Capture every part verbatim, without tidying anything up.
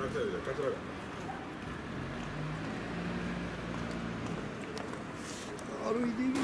歩いていけない。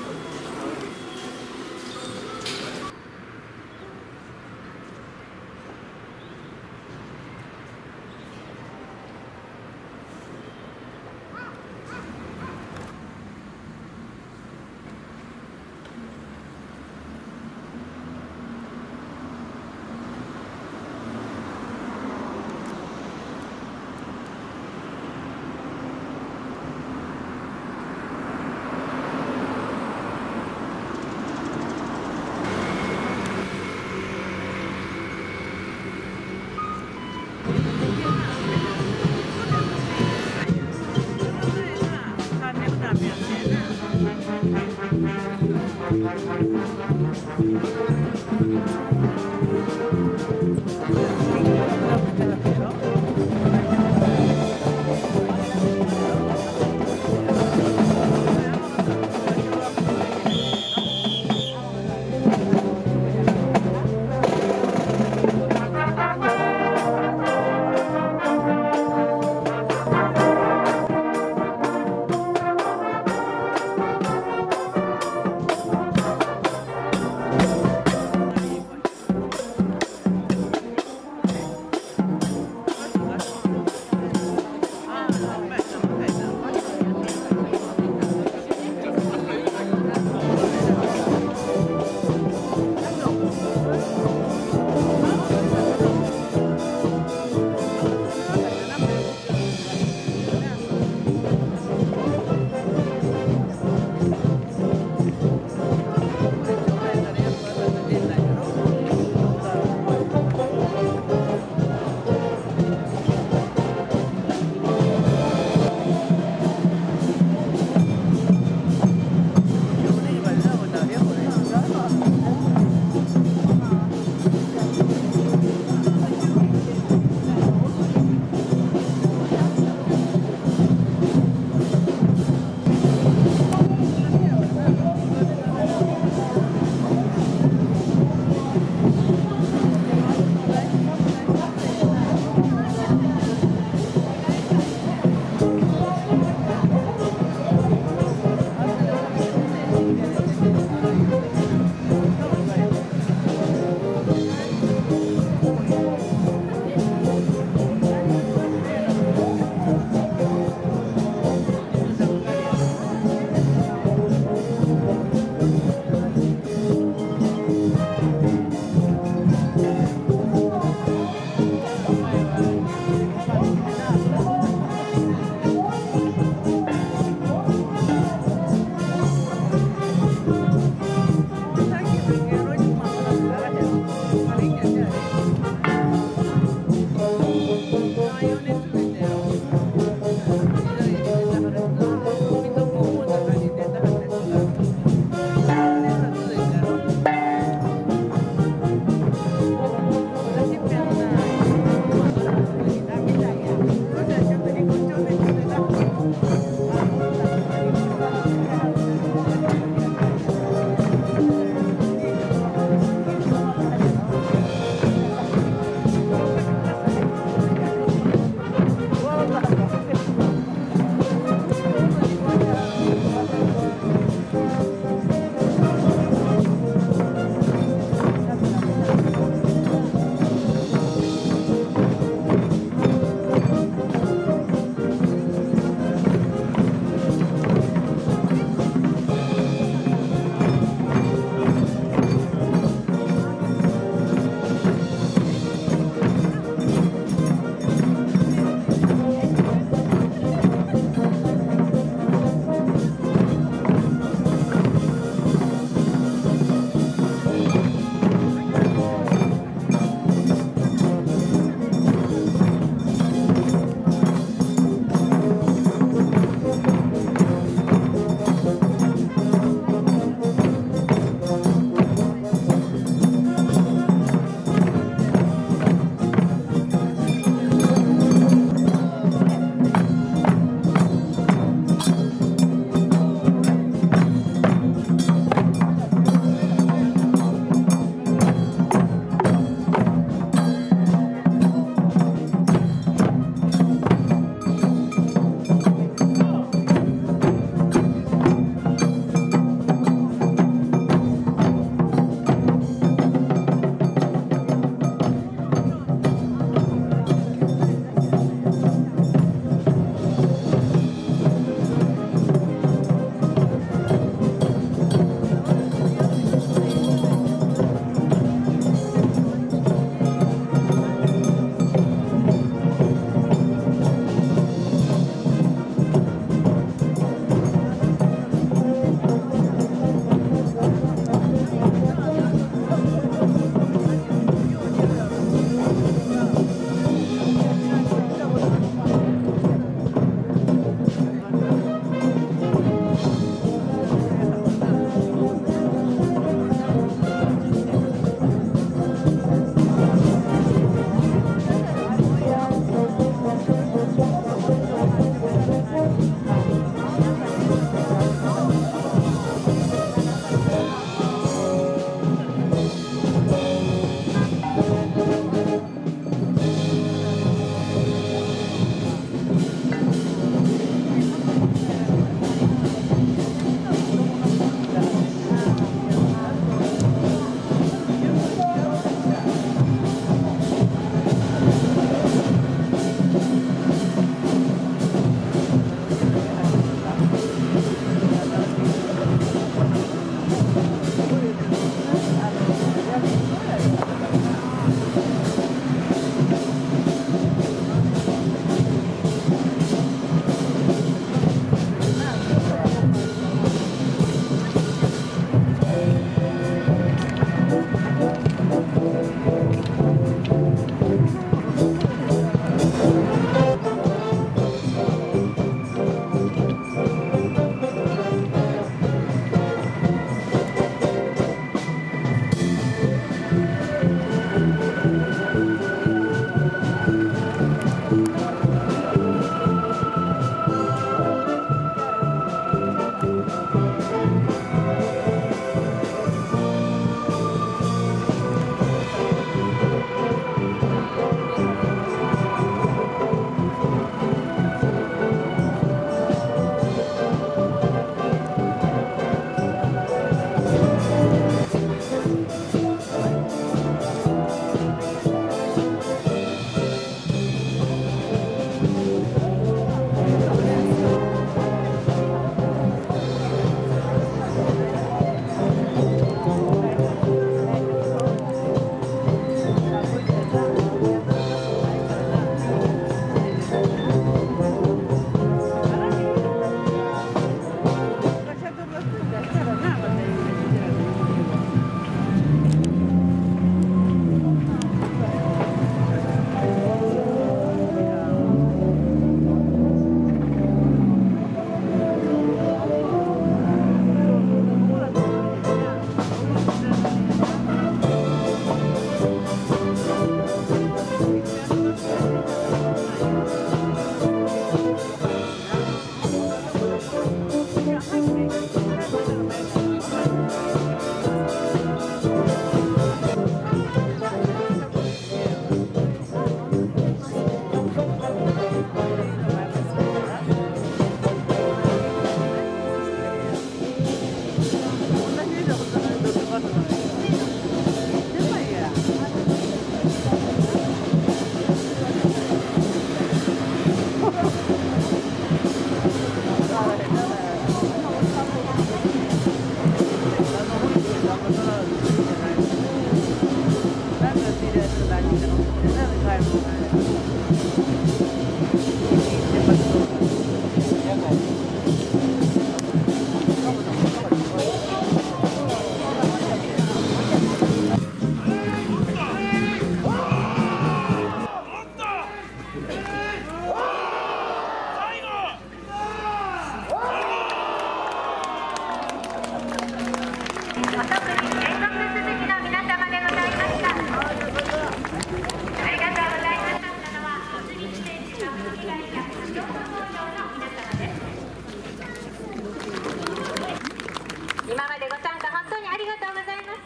今までご参加本当にありがとうございました。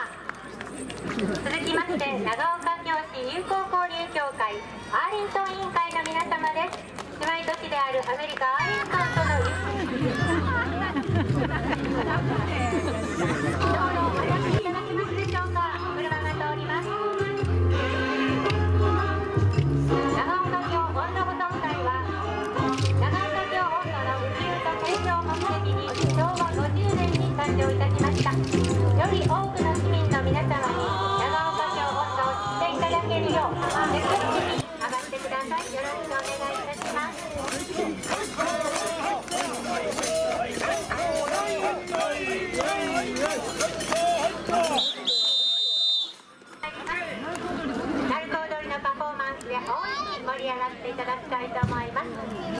続きまして、長岡京市友好交流協会アーリントン委員会の皆様です。姉妹都市であるアメリカアーリントンとのお話しいただけますでしょうか。車が通ります。長岡京温度保存会は長岡京温度の普及と継承を目的にしょうわごじゅうねんに誕生いたしました。より多くの市民の皆様に長岡京温度を知っていただけるよう積極的に上がってください。よろしくお願いいたします。鳴子踊りのパフォーマンスで大いに盛り上がっていただきたいと思います。